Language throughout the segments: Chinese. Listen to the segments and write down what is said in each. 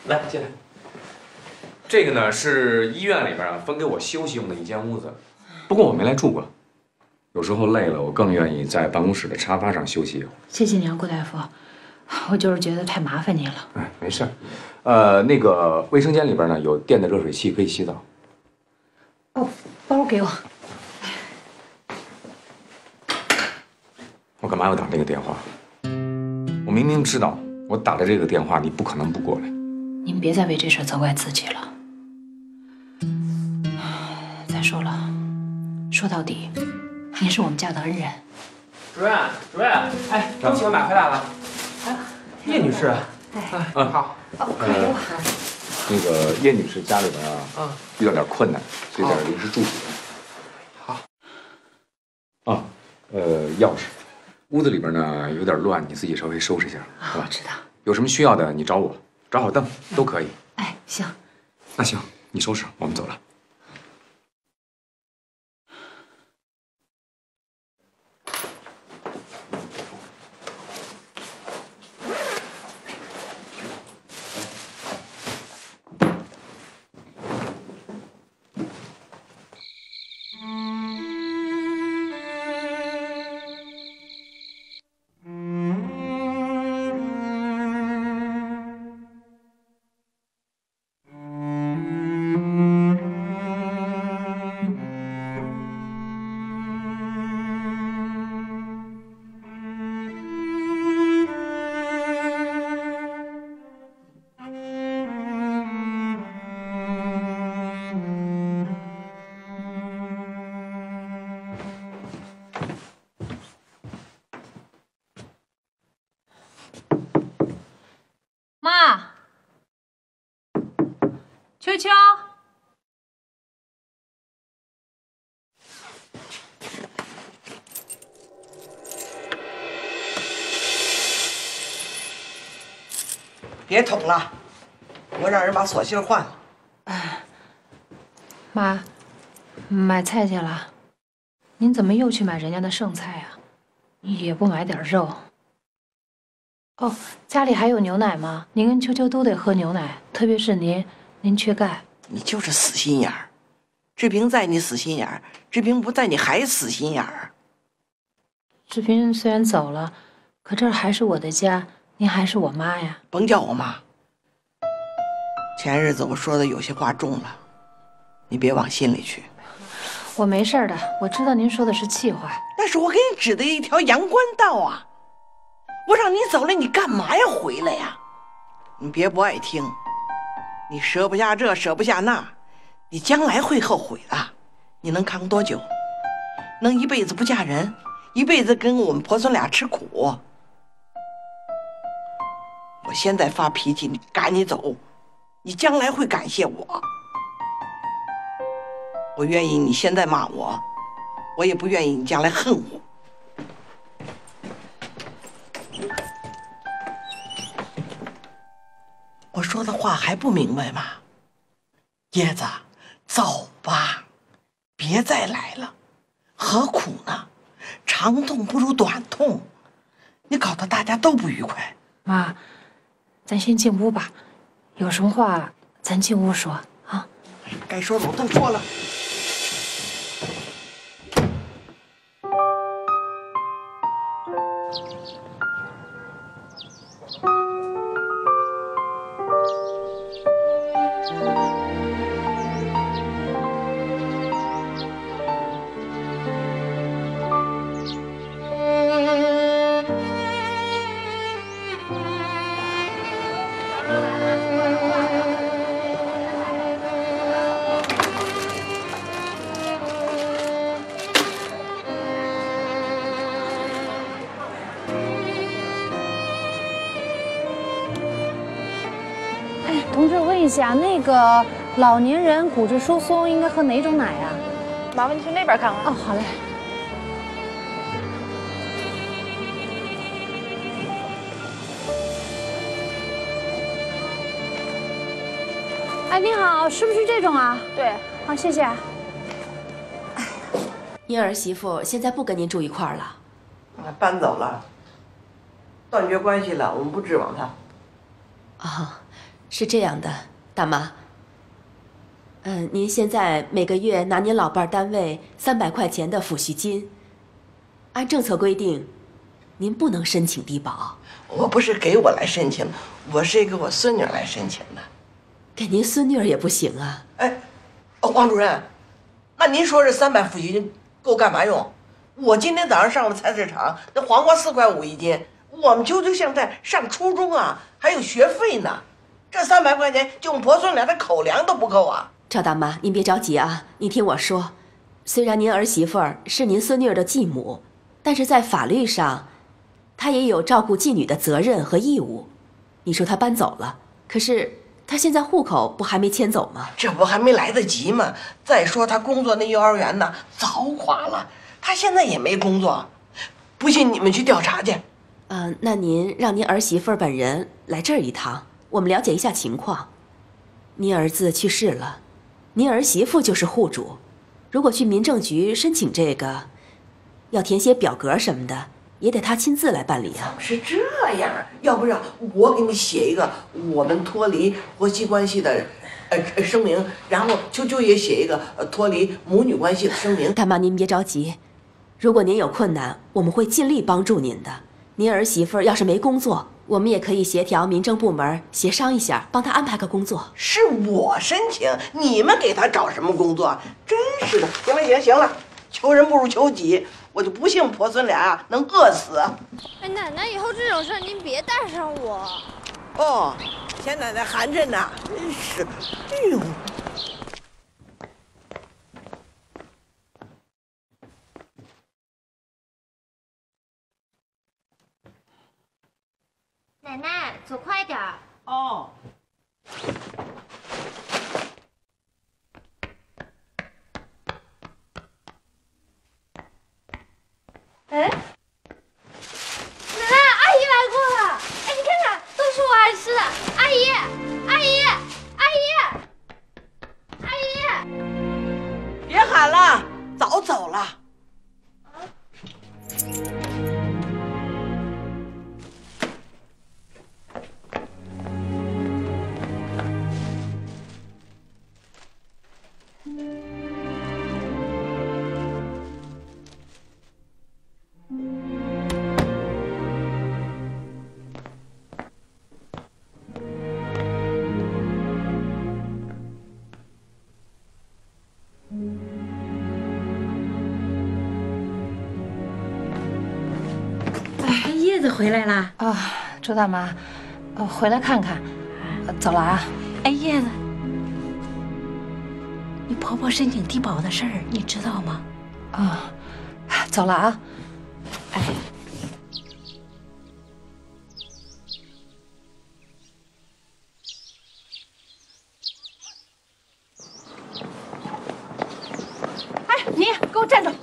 来进来。这个呢是医院里边啊分给我休息用的一间屋子，不过我没来住过。有时候累了，我更愿意在办公室的沙发上休息一会儿。 谢谢你啊，顾大夫，我就是觉得太麻烦您了。 哎，没事。那个卫生间里边呢有电的热水器，可以洗澡。 哦，包给我。 我干嘛要打这个电话？我明明知道我打的这个电话你不可能不过来。 您别再为这事责怪自己了。再说了，说到底，您是我们家的恩人。 主任，哎，东西我买回来了。啊，叶女士。哎，好。 哦，快给我。 那个叶女士家里边啊，遇到点困难，所以点临时住址。 好。 啊，钥匙，屋子里边呢有点乱，你自己稍微收拾一下，好吧？ 知道。 有什么需要的你找我，找好凳都可以。 哎，行。 那行，你收拾，我们走了。 妈，秋秋， 别捅了，我让人把锁芯换了。 妈，买菜去了。您怎么又去买人家的剩菜啊？也不买点肉。哦，家里还有牛奶吗？您跟秋秋都得喝牛奶，特别是您缺钙。 你就是死心眼儿，志平在你死心眼儿，志平不在你还死心眼儿。 志平虽然走了，可这还是我的家，您还是我妈呀。 甭叫我妈。前日子我说的有些话重了，你别往心里去。 我没事的，我知道您说的是气话。 那是我给你指的一条阳关道啊！我让你走了，你干嘛要回来呀？你别不爱听，你舍不下这，舍不下那，你将来会后悔的。你能扛多久？能一辈子不嫁人，一辈子跟我们婆孙俩吃苦？我现在发脾气，你赶你走，你将来会感谢我。我愿意你现在骂我，我也不愿意你将来恨我。我说的话还不明白吗？叶子，走吧，别再来了，何苦呢？长痛不如短痛，你搞得大家都不愉快。 妈，咱先进屋吧，有什么话咱进屋说啊。 该说的我都说了。 同志，问一下，那个老年人骨质疏松应该喝哪种奶啊？ 麻烦你去那边看看。 哦，好嘞。哎，你好，是不是这种啊？ 对， 好，谢谢。 您儿媳妇现在不跟您住一块儿了？ 搬走了，断绝关系了，我们不指望他。 啊， 是这样的，大妈。您现在每个月拿您老伴儿单位300块钱的抚恤金，按政策规定，您不能申请低保。 我不是给我来申请，我是给我孙女来申请的。 给您孙女儿也不行啊。 哎，王主任，那您说这300抚恤金够干嘛用？我今天早上上了菜市场，那黄瓜4块5一斤，我们啾啾现在上初中啊，还有学费呢，这300块钱就我们婆孙俩的口粮都不够啊。 赵大妈，您别着急啊，您听我说，虽然您儿媳妇儿是您孙女儿的继母，但是在法律上，她也有照顾继女的责任和义务。你说她搬走了，可是她现在户口不还没迁走吗？ 这不还没来得及吗？再说她工作那幼儿园呢，早垮了，她现在也没工作。不信你们去调查去。 那您让您儿媳妇儿本人来这儿一趟，我们了解一下情况。您儿子去世了，您儿媳妇就是户主，如果去民政局申请这个，要填些表格什么的，也得她亲自来办理啊。 是这样，要不然我给你写一个我们脱离婆媳关系的声明，然后啾也写一个脱离母女关系的声明。 大妈，您别着急，如果您有困难，我们会尽力帮助您的。您儿媳妇儿要是没工作，我们也可以协调民政部门协商一下，帮她安排个工作。 是我申请，你们给她找什么工作？真是的！行了，求人不如求己，我就不信婆孙俩能饿死。 哎，奶奶，以后这种事儿您别带上我。 哦，钱奶奶寒碜呐，真是，哎呦。 奶奶，走快点儿。 哦。 哎，奶奶，阿姨来过了。哎，你看看，都是我爱吃的。阿姨，阿姨，阿姨，阿姨， 别喊了，早走了。 叶子回来啦！ 啊，周大妈，回来看看，走了啊。 哎，叶子，你婆婆申请低保的事儿你知道吗？ 啊，走了啊。 哎， 哎，你给我站住！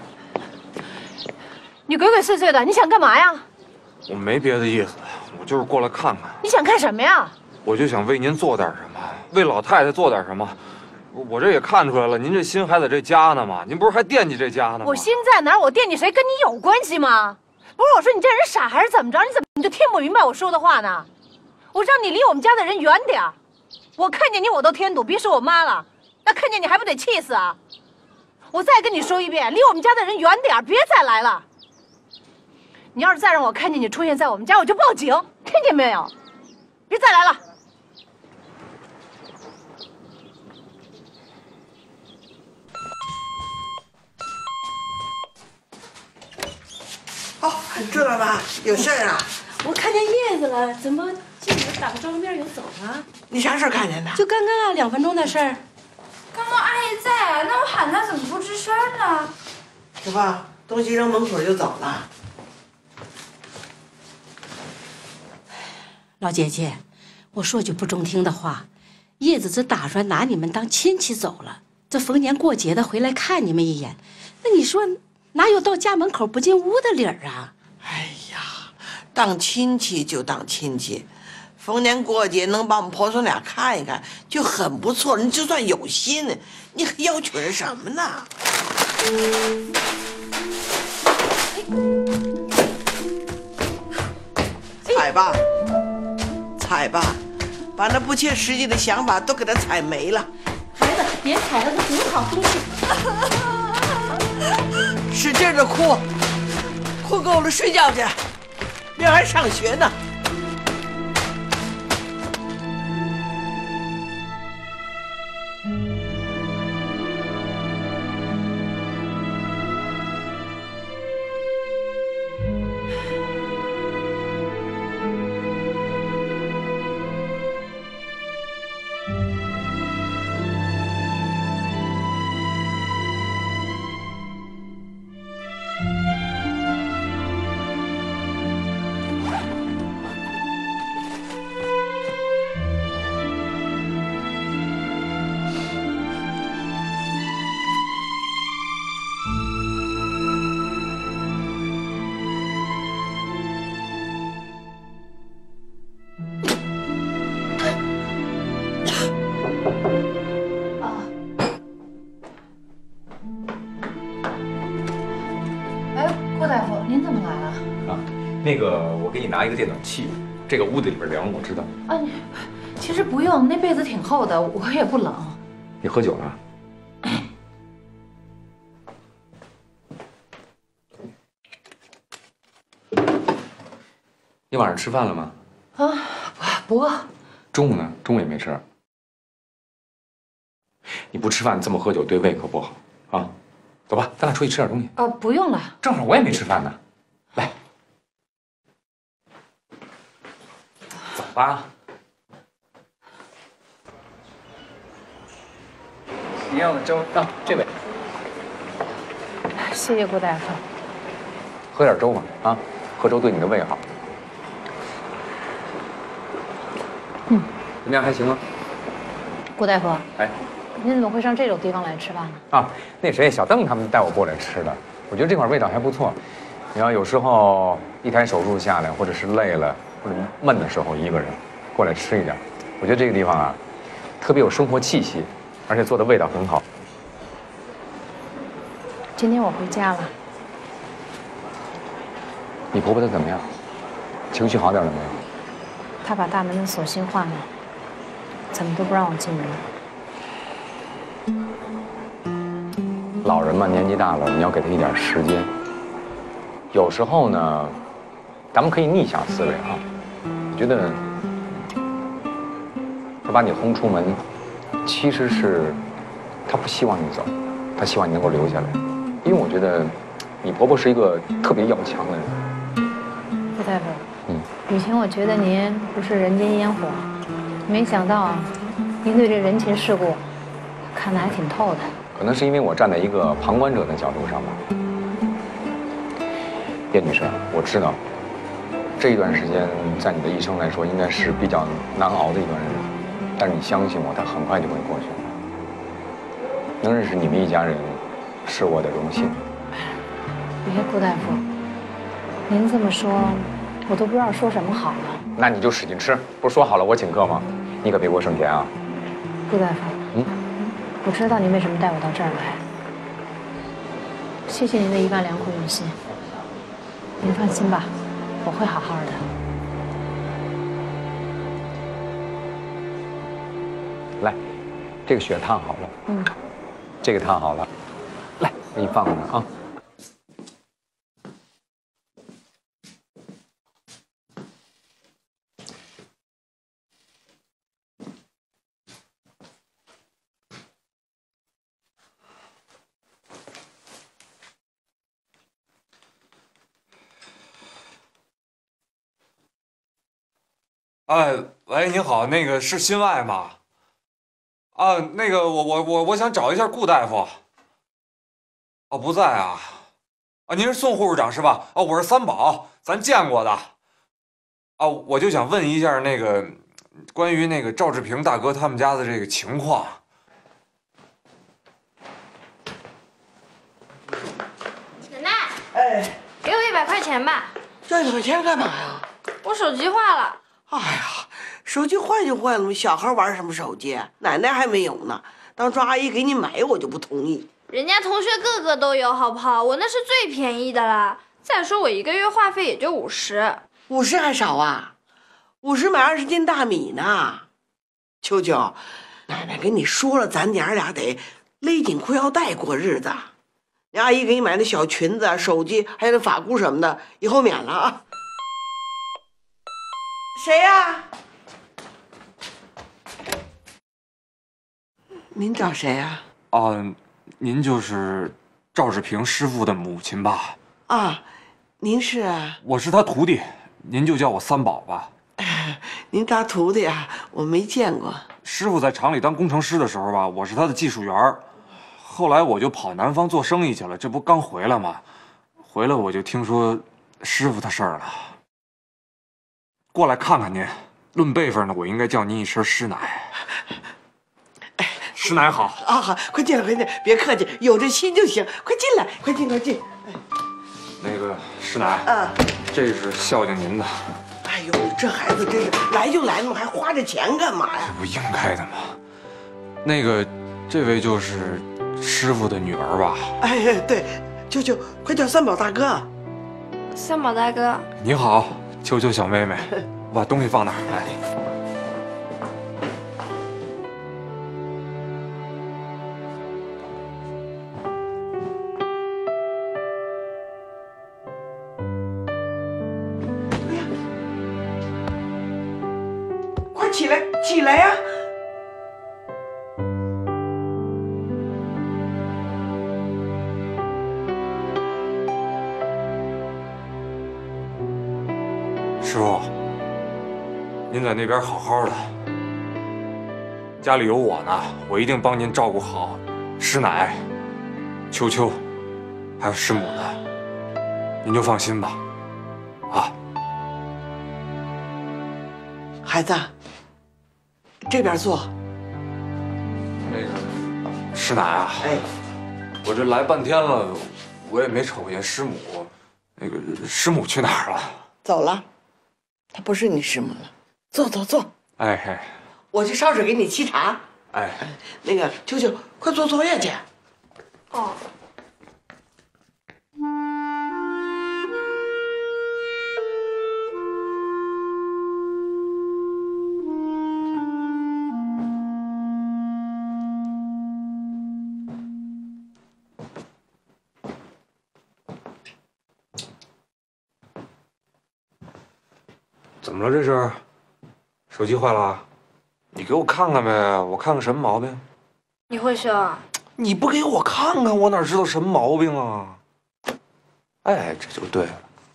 你鬼鬼祟祟的，你想干嘛呀？ 我没别的意思，我就是过来看看。 你想干什么呀？ 我就想为您做点什么，为老太太做点什么。我这也看出来了，您这心还在这家呢嘛？您不是还惦记这家呢吗？ 我心在哪儿，我惦记谁，跟你有关系吗？不是，我说你这人傻还是怎么着？你就听不明白我说的话呢？我让你离我们家的人远点儿。我看见你我都添堵，别说我妈了，那看见你还不得气死啊？我再跟你说一遍，离我们家的人远点儿，别再来了。你要是再让我看见你出现在我们家，我就报警，听见没有？别再来了。 哦，周大妈，有事儿啊？ 我看见叶子了，怎么进来打个招呼面就走了？ 你啥事儿看见的？ 就刚刚啊，2分钟的事儿。 刚刚阿姨在啊，那我喊她怎么不吱声呢？ 是吧？东西扔门口就走了。 老姐姐，我说句不中听的话，叶子只打算拿你们当亲戚走了，这逢年过节的回来看你们一眼，那你说哪有到家门口不进屋的理儿啊？ 哎呀，当亲戚就当亲戚，逢年过节能把我们婆孙俩看一看就很不错，你就算有心，你还要求人什么呢？踩吧，踩吧， 把那不切实际的想法都给他踩没了。 孩子，别踩了，那不是好东西。 使劲的哭，哭够了睡觉去，明儿还上学呢。 郭大夫，您怎么来了？ 啊，那个，我给你拿一个电暖器，这个屋子里边凉，我知道。 啊，其实不用，那被子挺厚的，我也不冷。 你喝酒了？你晚上吃饭了吗？ 啊，不饿。 中午呢？中午也没吃。你不吃饭这么喝酒对胃可不好啊！走吧，咱俩出去吃点东西。 不用了， 正好我也没吃饭呢。来，走吧。 一样的粥到这位。 谢谢郭大夫。 喝点粥嘛，啊，喝粥对你的胃好。 嗯， 怎么样？还行啊。 郭大夫， 哎， 您怎么会上这种地方来吃饭呢？ 啊，那谁，小邓他们带我过来吃的，我觉得这块味道还不错。你要有时候一台手术下来，或者是累了，或者闷的时候，一个人过来吃一点，我觉得这个地方啊，特别有生活气息，而且做的味道很好。 今天我回家了。 你婆婆她怎么样？情绪好点了没有？ 她把大门的锁芯换了，怎么都不让我进门。 老人嘛，年纪大了，你要给他一点时间。有时候呢，咱们可以逆向思维啊。我觉得，他把你轰出门，其实是他不希望你走，他希望你能够留下来。因为我觉得，你婆婆是一个特别要强的人。 郭大夫，以前我觉得您不是人间烟火，没想到您对这人情世故看得还挺透的。 可能是因为我站在一个旁观者的角度上吧。叶女士，我知道这一段时间在你的一生来说应该是比较难熬的一段日子，但是你相信我，它很快就会过去的。能认识你们一家人，是我的荣幸。 别，郭大夫，您这么说，我都不知道说什么好了。 那你就使劲吃，不是说好了我请客吗？你可别给我省钱啊。 郭大夫，我知道您为什么带我到这儿来。谢谢您的1万2口用心。您放心吧，我会好好的。 来，这个血烫好了。这个烫好了，来，给你放在那啊。 哎，喂，你好，那个是心外吗？啊，那个我想找一下顾大夫。哦，不在啊。啊，您是宋护士长是吧？哦，我是三宝，咱见过的。啊，我就想问一下那个关于那个赵志平大哥他们家的这个情况。 奶奶， 哎， 给我100块钱吧。 这100块钱干嘛呀？ 我手机坏了。 哎呀，手机坏就坏了嘛，小孩玩什么手机？奶奶还没有呢，当初阿姨给你买，我就不同意。 人家同学个个都有，好不好？我那是最便宜的啦。再说我1个月话费也就50，50 还少啊？50买20斤大米呢。 秋秋，奶奶跟你说了，咱娘俩得勒紧裤腰带过日子。你阿姨给你买那小裙子、手机，还有那发箍什么的，以后免了啊。谁呀？您找谁呀？ 您就是赵志平师傅的母亲吧？ 啊，您是？ 我是他徒弟，您就叫我三宝吧。 您当徒弟啊？我没见过。 师傅在厂里当工程师的时候吧，我是他的技术员。后来我就跑南方做生意去了，这不刚回来吗？回来我就听说师傅的事儿了，过来看看您。论辈分呢，我应该叫您一声师奶。师奶好啊，好，快进来，快进来，别客气，有这心就行。快进来，快进，快进。 那个师奶，这是孝敬您的。 哎呦，这孩子真是来就来了，还花这钱干嘛呀？ 不应该的吗？那个，这位就是师傅的女儿吧？ 哎，对，秋秋，快叫三宝大哥。 三宝大哥， 你好，秋秋小妹妹，我把东西放哪儿？哎。 起来，起来呀！ 师傅，您在那边好好的，家里有我呢，我一定帮您照顾好师奶、秋秋，还有师母的，您就放心吧。啊， 孩子。这边坐。 那个师奶啊，我这来半天了，我也没瞅见师母。那个师母去哪儿了？ 走了，她不是你师母了。坐坐坐。 哎， 我去烧水给你沏茶。 哎， 那个秋秋，快做作业去。 哦。 怎么了？这是手机坏了？你给我看看呗，我看看什么毛病。 你会修啊？ 你不给我看看，我哪知道什么毛病啊？哎，这就对了。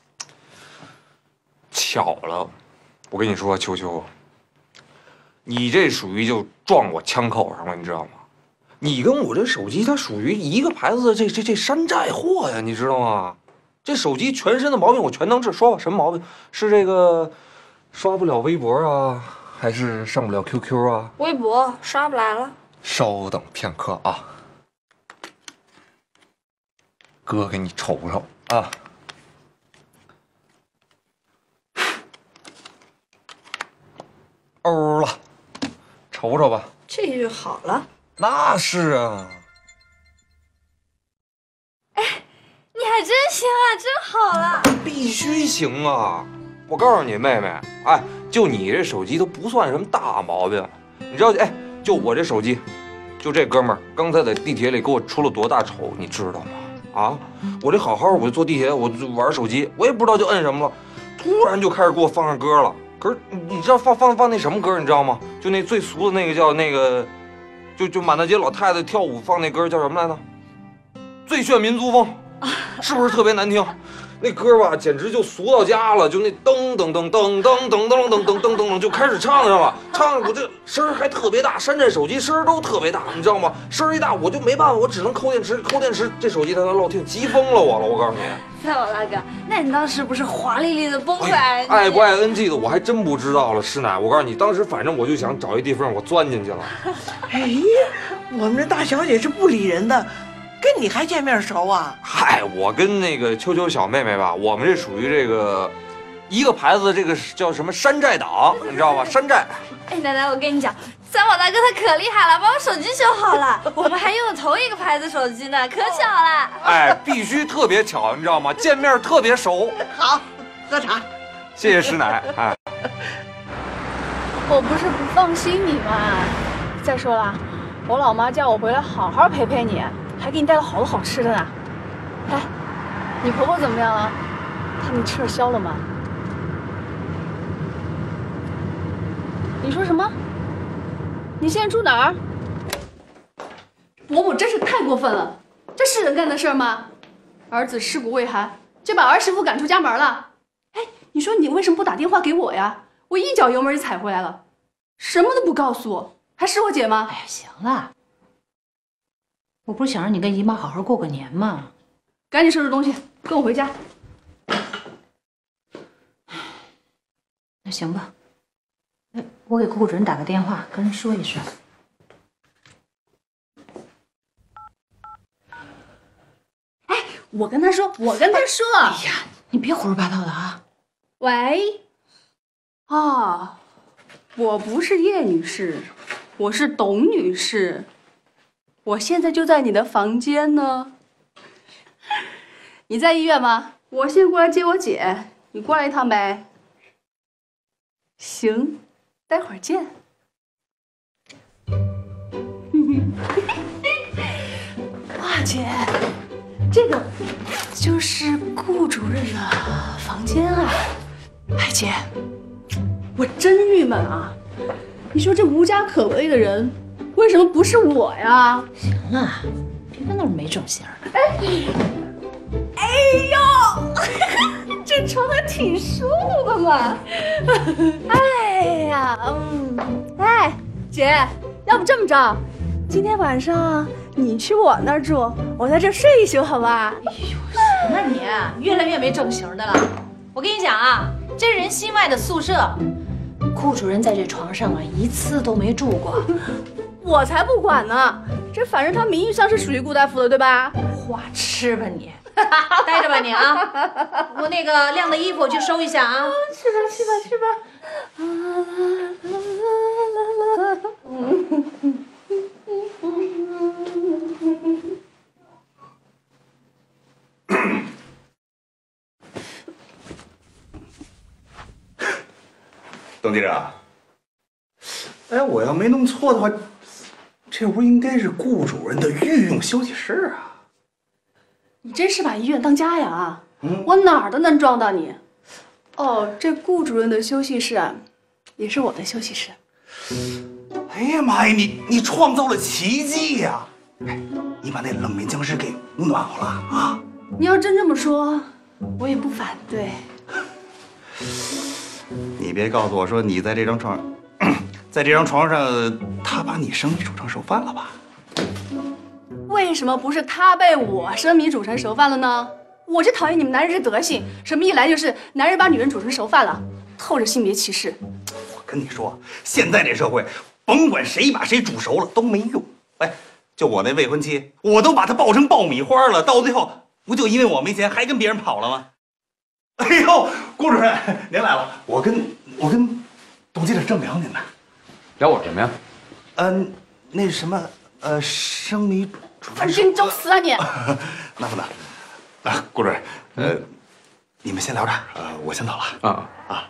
巧了，我跟你说，秋秋，你这属于就撞我枪口上了，你知道吗？你跟我这手机，它属于一个牌子的这山寨货呀，你知道吗？这手机全身的毛病我全能治。说吧，什么毛病？是这个刷不了微博啊，还是上不了 QQ 啊？ 微博刷不来了。 稍等片刻啊，哥给你瞅瞅啊。欧了，瞅瞅吧。 这就好了。 那是啊。 哎，你还真行啊，真好了。 必须行啊！我告诉你，妹妹，哎，就你这手机都不算什么大毛病，你知道？哎，就我这手机，就这哥们儿刚才在地铁里给我出了多大丑，你知道吗？啊，我这好好，我就坐地铁，我就玩手机，我也不知道就摁什么了，突然就开始给我放上歌了。可是你知道放那什么歌，你知道吗？就那最俗的那个叫那个，就满大街老太太跳舞放那歌叫什么来着？最炫民族风，是不是特别难听？那歌吧，简直就俗到家了，就那噔噔噔噔噔噔噔噔噔噔噔就开始唱上了，唱我这声儿还特别大，山寨手机声儿都特别大，你知道吗？声儿一大我就没办法，我只能抠电池，这手机它才漏听，急疯了我了，我告诉你。 三宝大哥，那你当时不是华丽丽的崩溃？ 爱不爱 NG 的我还真不知道了，师奶，我告诉你，当时反正我就想找一地缝我钻进去了。 哎呀，我们这大小姐是不理人的。跟你还见面熟啊？ 嗨，我跟那个秋秋小妹妹吧，我们这属于这个一个牌子，这个叫什么山寨党，你知道吧？山寨。 哎，奶奶，我跟你讲，三宝大哥他可厉害了，把我手机修好了，我们还用的同一个牌子手机呢，可巧了。 哎，必须特别巧，你知道吗？见面特别熟。 好，喝茶。 谢谢师奶。哎。 我不是不放心你吗？再说了，我老妈叫我回来好好陪陪你，还给你带了好多好吃的呢。哎，你婆婆怎么样了？她那气儿消了吗？你说什么？你现在住哪儿？伯母真是太过分了，这是人干的事儿吗？儿子尸骨未寒，就把儿媳妇赶出家门了。哎，你说你为什么不打电话给我呀？我一脚油门就踩回来了，什么都不告诉我，还是我姐吗？ 哎呀，行了，我不是想让你跟姨妈好好过个年吗？ 赶紧收拾东西，跟我回家。 那行吧，我给顾主任打个电话，跟人说一声。 哎，我跟他说。 哎呀，你别胡说八道的啊！ 喂，啊，我不是叶女士，我是董女士，我现在就在你的房间呢。你在医院吗？我先过来接我姐，你过来一趟呗。行，待会儿见。哇，姐，这个就是顾主任的房间啊。哎，姐，我真郁闷啊！你说这无家可归的人，为什么不是我呀？ 行了，别跟那儿没正形的。 哎呦，这床还挺舒服的嘛！哎呀，哎，姐，要不这么着，今天晚上你去我那儿住，我在这睡一宿，好吧？ 哎呦，行了你，越来越没正形的了。我跟你讲啊，这人新外的宿舍，顾主任在这床上啊一次都没住过。 我才不管呢，这反正他名义上是属于顾大夫的，对吧？ 花痴吧你！待着吧你啊！我那个晾的衣服我去收一下啊。 去吧去吧去吧。 董记者，哎，我要没弄错的话，这屋应该是顾主任的御用休息室啊。 你真是把医院当家呀啊！我哪儿都能装到你。哦，这顾主任的休息室啊，也是我的休息室。 哎呀妈呀，你创造了奇迹呀！哎，你把那冷面僵尸给捂暖和了啊！ 你要真这么说，我也不反对。 你别告诉我说你在这张床，在这张床上，他把你生米煮成熟饭了吧？ 为什么不是他被我生米煮成熟饭了呢？我就讨厌你们男人这德行，什么一来就是男人把女人煮成熟饭了，透着性别歧视。 我跟你说，现在这社会，甭管谁把谁煮熟了都没用。哎，就我那未婚妻，我都把她抱成爆米花了，到最后不就因为我没钱，还跟别人跑了吗？哎呦，顾主任您来了，我跟董记者正聊您呢。 聊我什么呀？ 那什么，生米煮成熟。 你找死啊你！ 那不能。顾主任，你们先聊着，我先走了。啊。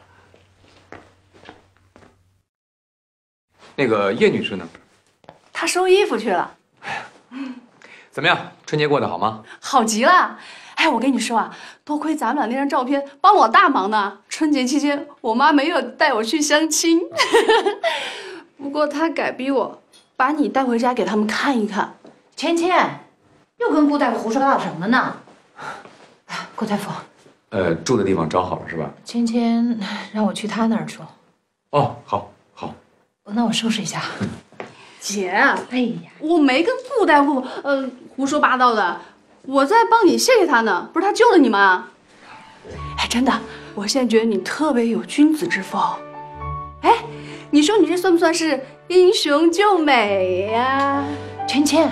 那个叶女士呢？ 她收衣服去了。 怎么样？春节过得好吗？ 好极了！哎，我跟你说啊，多亏咱们俩那张照片帮我大忙呢。春节期间，我妈没有带我去相亲，不过她改逼我把你带回家给他们看一看。 芊芊，又跟顾大夫胡说八道什么呢？顾大夫， 住的地方找好了是吧？ 芊芊让我去她那儿住。 哦，好，好。 那我收拾一下。 姐，哎呀，我没跟顾大夫胡说八道的，我在帮你谢谢他呢，不是他救了你吗？哎，真的，我现在觉得你特别有君子之风。哎，你说你这算不算是英雄救美呀？ 芊芊，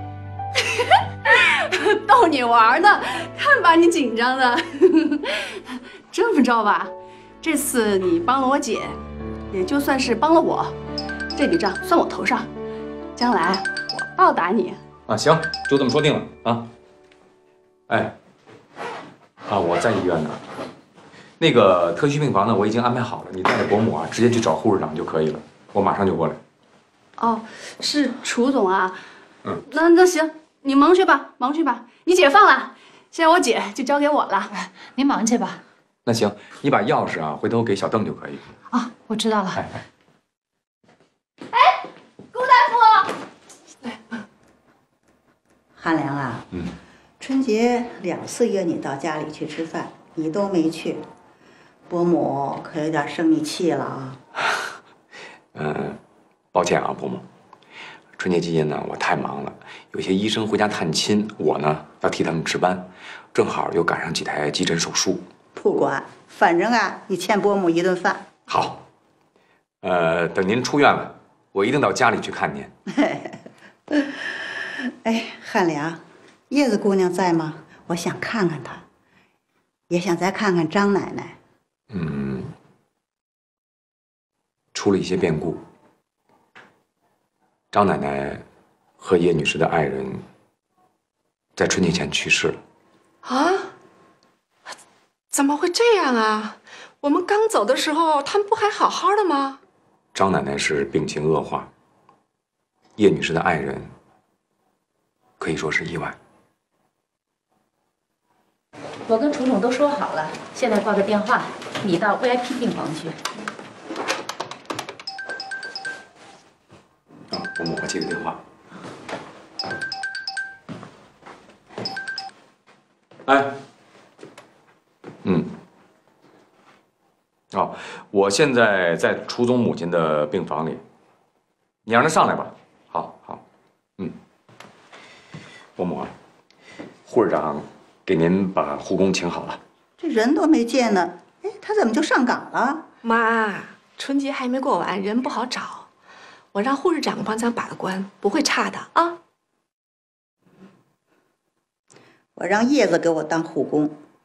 逗你玩呢，看把你紧张的。这么着吧，这次你帮了我姐，也就算是帮了我，这笔账算我头上，将来我报答你。 啊，行，就这么说定了啊。哎，我在医院呢， 那个特需病房呢，我已经安排好了，你带着伯母啊，直接去找护士长就可以了，我马上就过来。 哦，是楚总啊。 嗯， 那行，你忙去吧，忙去吧。你姐放了，现在我姐就交给我了。 您忙去吧。 那行，你把钥匙啊，回头给小邓就可以。 啊，我知道了。 顾大夫， 汉良啊，春节2次约你到家里去吃饭，你都没去，伯母可有点生你气了啊。 抱歉啊，伯母，春节期间呢，我太忙了，有些医生回家探亲，我呢要替他们值班，正好又赶上几台急诊手术。 不管，反正啊，你欠伯母一顿饭。 好，等您出院了，我一定到家里去看您。 哎，汉良，叶子姑娘在吗？我想看看她，也想再看看张奶奶。 出了一些变故。张奶奶和叶女士的爱人在春节前去世了。 啊？怎么会这样啊？我们刚走的时候，他们不还好好的吗？ 张奶奶是病情恶化，叶女士的爱人可以说是意外。 我跟楚总都说好了，现在挂个电话，你到 VIP 病房去。 伯母，我接个电话。哎，我现在在楚总母亲的病房里，你让她上来吧。好，伯母，护士长给您把护工请好了。 这人都没见呢，哎，他怎么就上岗了？ 妈，春节还没过完，人不好找，我让护士长帮咱把个关，不会差的啊。 我让叶子给我当护工。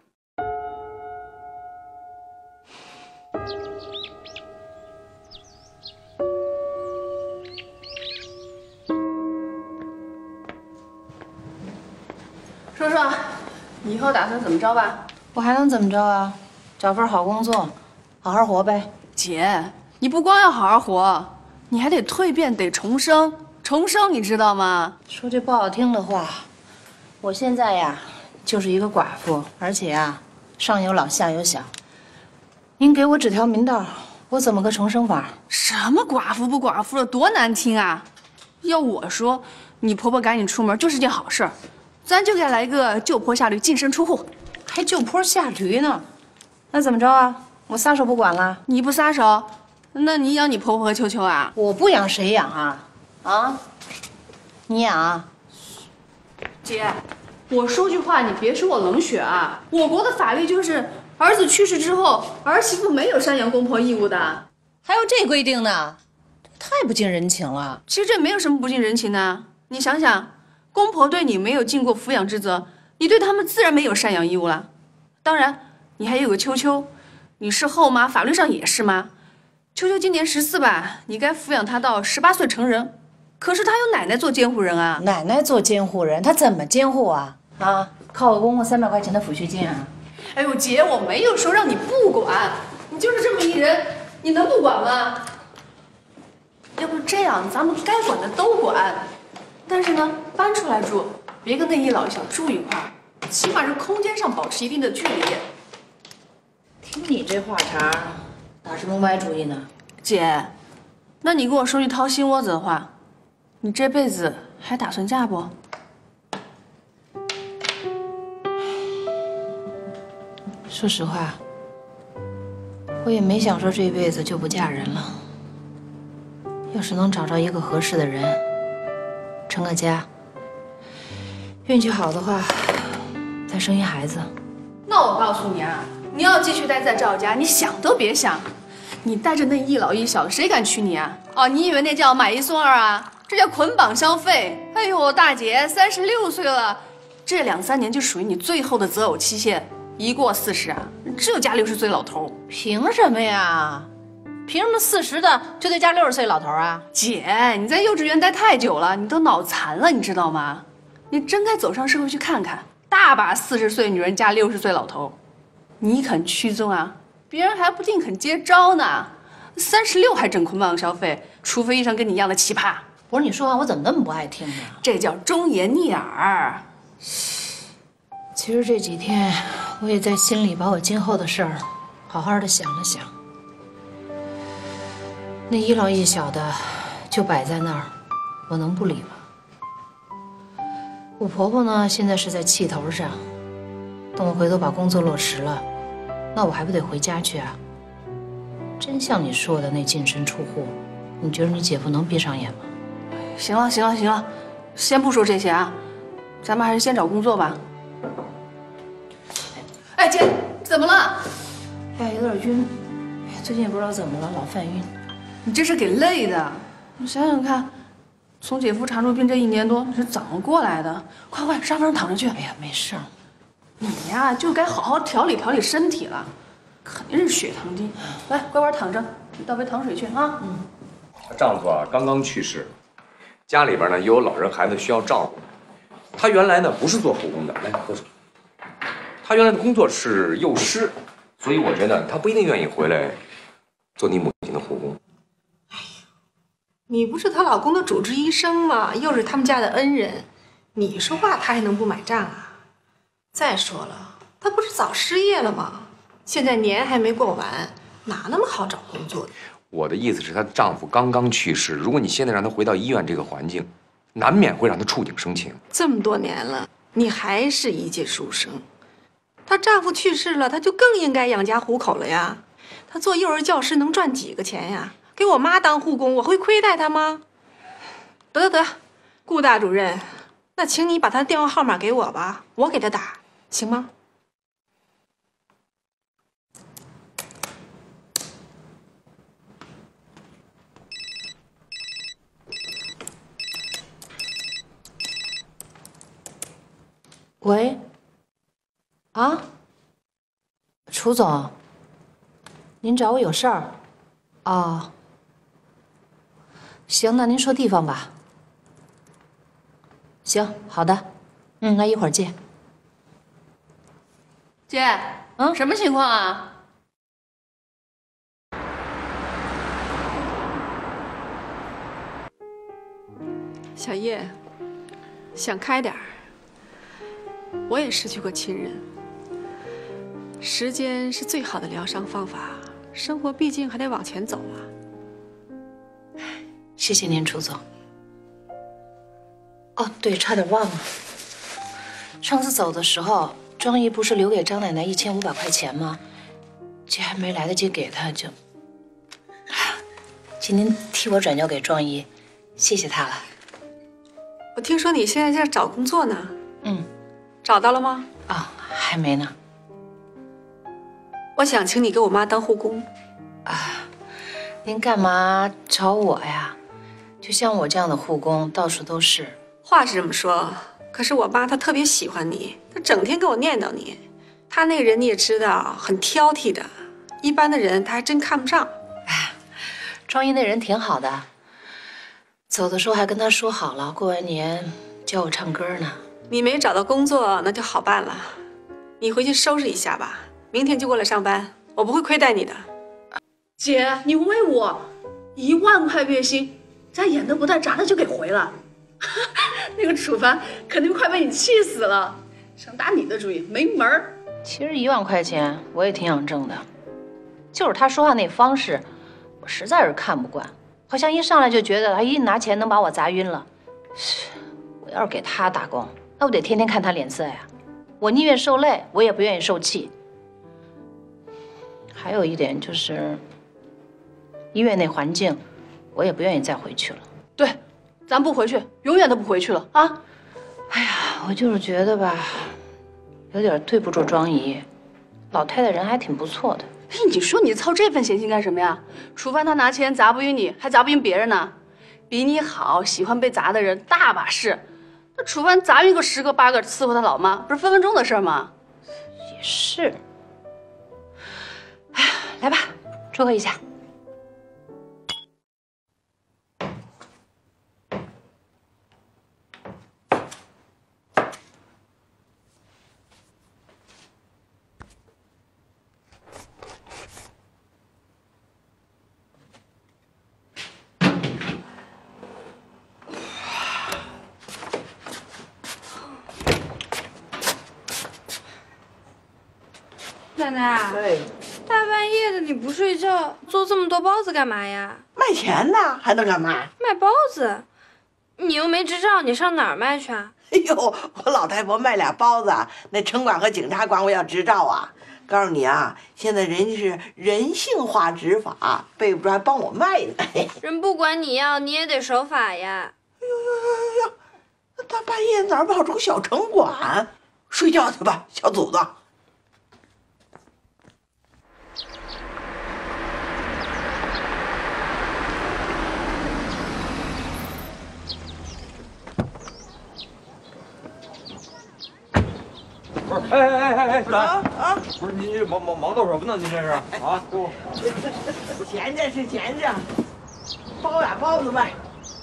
说说，你以后打算怎么着吧？ 我还能怎么着啊？找份好工作，好好活呗。 姐，你不光要好好活，你还得蜕变，得重生，重生，你知道吗？ 说句不好听的话，我现在呀就是一个寡妇，而且啊上有老下有小。您给我指条明道，我怎么个重生法？ 什么寡妇不寡妇的，多难听啊！要我说，你婆婆赶紧出门就是件好事儿，咱就该来个就坡下驴，净身出户， 还就坡下驴呢？那怎么着啊？我撒手不管了？ 你不撒手，那你养你婆婆和秋秋啊？ 我不养谁养啊？啊？你养啊？ 姐，我说句话，你别说我冷血啊！我国的法律就是，儿子去世之后，儿媳妇没有赡养公婆义务的。 还有这规定呢？太不近人情了。 其实这没有什么不近人情的，你想想，公婆对你没有尽过抚养之责，你对他们自然没有赡养义务了。当然，你还有个秋秋，你是后妈，法律上也是妈。秋秋今年14吧，你该抚养她到18岁成人。可是她有奶奶做监护人啊。 奶奶做监护人，她怎么监护啊？啊，靠我公公300块钱的抚恤金啊！ 哎呦，姐，我没有说让你不管，你就是这么一人，你能不管吗？要不这样，咱们该管的都管，但是呢，搬出来住，别跟那一老一小住一块儿，起码是空间上保持一定的距离。 听你这话茬，打什么歪主意呢？ 姐，那你跟我说句掏心窝子的话，你这辈子还打算嫁不？ 说实话，我也没想说这辈子就不嫁人了。要是能找着一个合适的人，成个家，运气好的话，再生一孩子。 那我告诉你啊，你要继续待在赵家，你想都别想。你带着那一老一小的，谁敢娶你啊？哦，你以为那叫买一送2啊？这叫捆绑消费。哎呦，大姐，36岁了，这2、3年就属于你最后的择偶期限。一过40啊，只有嫁60岁老头。 凭什么呀？凭什么40的就得嫁60岁老头啊？ 姐，你在幼稚园待太久了，你都脑残了，你知道吗？你真该走上社会去看看，大把40岁女人嫁60岁老头。你肯屈尊啊， 别人还不定肯接招呢。36还整捆绑消费，除非遇上跟你一样的奇葩。 不是你说话我怎么那么不爱听呢？ 这叫忠言逆耳。 其实这几天我也在心里把我今后的事儿好好的想了想。那一老一小的就摆在那儿，我能不理吗？我婆婆呢，现在是在气头上，等我回头把工作落实了，那我还不得回家去啊？真像你说的那净身出户，你觉得你姐夫能闭上眼吗？ 行了，行了，行了，先不说这些啊，咱们还是先找工作吧。哎，姐，怎么了？ 哎呀，有点晕。哎，最近也不知道怎么了，老犯晕。 你这是给累的。你想想看，从姐夫查出病这1年多，你是怎么过来的？快快，沙发上躺着去。 哎呀，没事儿。 你呀，就该好好调理调理身体了，肯定是血糖低。来，乖乖躺着，你倒杯糖水去啊。 她丈夫啊刚刚去世，家里边呢又有老人孩子需要照顾。她原来呢不是做护工的，来喝水。她原来的工作是幼师，所以我觉得她不一定愿意回来做你母亲的护工。 你不是她老公的主治医生吗？又是他们家的恩人，你说话她还能不买账啊？再说了，她不是早失业了吗？现在年还没过完，哪那么好找工作的？ 我的意思是，她丈夫刚刚去世，如果你现在让她回到医院这个环境，难免会让她触景生情。 这么多年了，你还是一介书生。她丈夫去世了，她就更应该养家糊口了呀。她做幼儿教师能赚几个钱呀？给我妈当护工，我会亏待她吗？得，顾大主任，那请你把她电话号码给我吧，我给她打，行吗？ 喂，啊，楚总，您找我有事儿？哦，行，那您说地方吧。行，好的，那一会儿见。 姐，什么情况啊？ 小叶，想开点儿。我也失去过亲人，时间是最好的疗伤方法。生活毕竟还得往前走啊。 谢谢您，楚总。哦，对，差点忘了，上次走的时候，庄姨不是留给张奶奶1500块钱吗？这还没来得及给她就，请您替我转交给庄姨，谢谢她了。 我听说你现在在找工作呢。找到了吗？ 啊，还没呢。 我想请你给我妈当护工。 啊，您干嘛找我呀？就像我这样的护工到处都是。 话是这么说，可是我妈她特别喜欢你，她整天跟我念叨你。她那个人你也知道，很挑剔的，一般的人她还真看不上。 哎，庄姨那人挺好的，走的时候还跟她说好了，过完年教我唱歌呢。 你没找到工作，那就好办了。你回去收拾一下吧，明天就过来上班，我不会亏待你的。 姐，你为我1万块月薪，咱演的不带炸的就给回了。那个楚凡肯定快被你气死了，想打你的主意没门儿。 其实1万块钱我也挺想挣的，就是他说话那方式，我实在是看不惯，好像一上来就觉得他一拿钱能把我砸晕了。我要是给他打工，那我得天天看他脸色呀。我宁愿受累，我也不愿意受气。还有一点就是，医院那环境，我也不愿意再回去了。 对，咱不回去，永远都不回去了啊！ 哎呀，我就是觉得吧，有点对不住庄姨，老太太人还挺不错的。 哎，你说你操这份闲心干什么呀？楚凡他拿钱砸不晕你，还砸不晕别人呢。比你好、喜欢被砸的人大把是。那楚凡砸晕个10个8个伺候他老妈，不是分分钟的事吗？ 也是。哎呀，来吧，祝贺一下。 奶奶，大半夜的你不睡觉，做这么多包子干嘛呀？ 卖钱呢，还能干嘛？ 卖包子，你又没执照，你上哪儿卖去啊？ 哎呦，我老太婆卖俩包子，那城管和警察管我要执照啊！告诉你啊，现在人家是人性化执法，背不住还帮我卖呢。 人不管你要，你也得守法呀。 哎呦，那大半夜哪儿跑出个小城管？睡觉去吧，小祖宗。 不是，哎，啊！不是您这忙叨什么呢？您这是啊？给我闲着是闲着，包俩包子卖。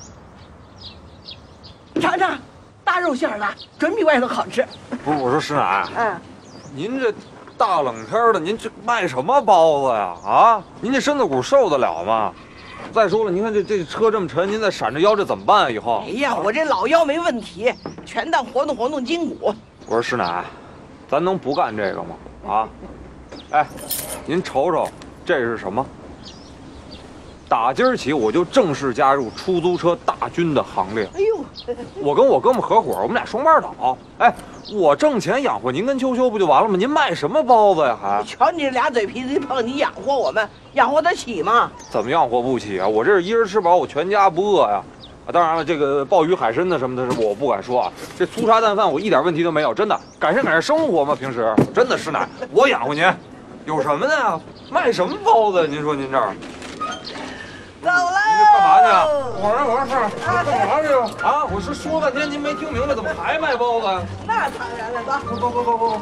尝尝，大肉馅的，准比外头好吃。 不是，我说师奶，您这大冷天的，您这卖什么包子呀？啊，您这身子骨受得了吗？再说了，您看这车这么沉，您再闪着腰，这怎么办啊？以后？ 哎呀，我这老腰没问题，全当活动筋骨。 我说师奶，咱能不干这个吗？啊，哎，您瞅瞅，这是什么？打今儿起，我就正式加入出租车大军的行列。 哎呦， 我跟我哥们合伙，我们俩双班倒。哎，我挣钱养活您跟秋秋不就完了吗？您卖什么包子呀？还瞧你这俩嘴皮子一碰，你养活我们，养活得起吗？ 怎么养活不起啊？我这是一人吃饱，我全家不饿呀。啊，当然了，这个鲍鱼海参的什么的，我不敢说啊。这粗茶淡饭我一点问题都没有，真的。改善生活嘛，平时真的师奶，我养活您，有什么的呀？卖什么包子？您说您这儿？ 走了。 您干嘛去？我说是干嘛去啊？我是说半天您没听明白，怎么还卖包子呀？ 那当然了， 走。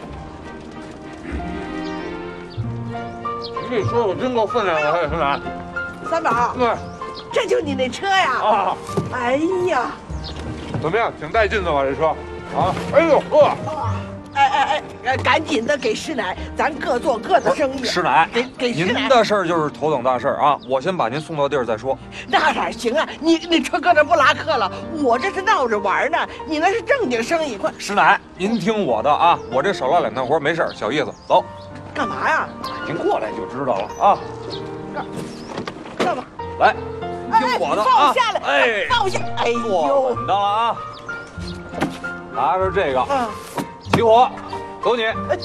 您这说我真够分量的，师奶。 三宝。 对。 这就你那车呀？啊！哎呀， 怎么样？挺带劲的吧这车？啊！哎呦呵！ 哎，赶紧的给师奶，咱各做各的生意。 师奶， 给师奶。 您的事儿就是头等大事啊！我先把您送到地儿再说。 那哪行啊？你车搁这不拉客了？我这是闹着玩呢，你那是正经生意。快， 师奶，您听我的啊！我这少拉两趟活没事，小意思。走。 干嘛呀？ 您过来就知道了啊！ 干嘛？ 来。听我的啊！ 放下来！ 哎， 放下！哎呦， 坐稳当了啊！拿着这个，起火，走你！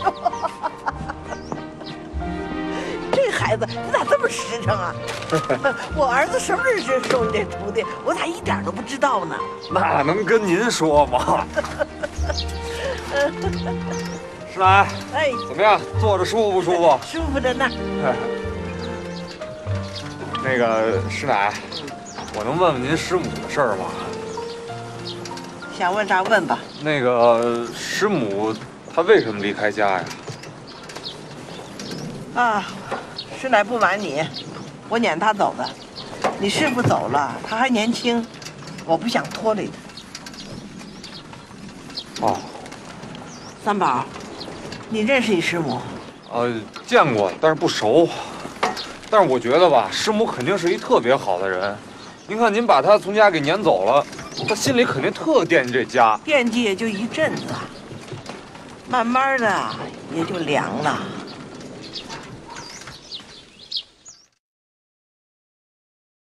这孩子，你咋这么实诚啊？我儿子什么时候收你这徒弟？我咋一点都不知道呢？ 那能跟您说吗？师奶， 哎， 怎么样？坐着舒服不舒服？ 舒服着呢。 那个师奶，我能问问您师母的事儿吗？ 想问啥问吧。 那个师母她为什么离开家呀？ 啊，师奶不瞒你，我撵她走的。你师傅走了，她还年轻，我不想拖累她。 哦， 三宝，你认识你师母？ 见过，但是不熟。但是我觉得吧，师母肯定是一特别好的人。您看，您把她从家给撵走了，她心里肯定特惦记这家。 惦记也就一阵子，慢慢的也就凉了。